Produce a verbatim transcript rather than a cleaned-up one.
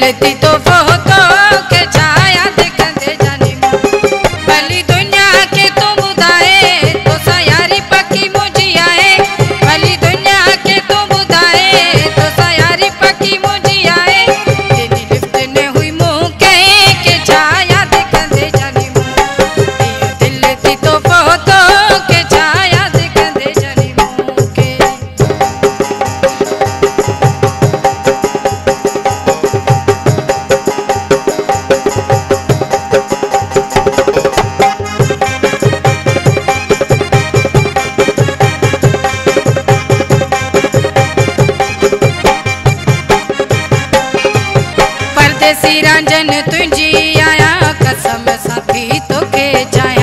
थी तो फोटो के छाया दिखंदे जानी भली दुनिया के तो बुधाए तो सयारी पकी मुझी आए भली दुनिया के तो बुधाए तो सयारी पकी मुझी आए तेरी लिफ्ट ने हुई मुँह के के छाया दिखंदे जानी दिल थी तो फोटो के छाया दिखंदे जानी मुँह के परदेसी रांझन तुझी आया कसम साथी तो के जाए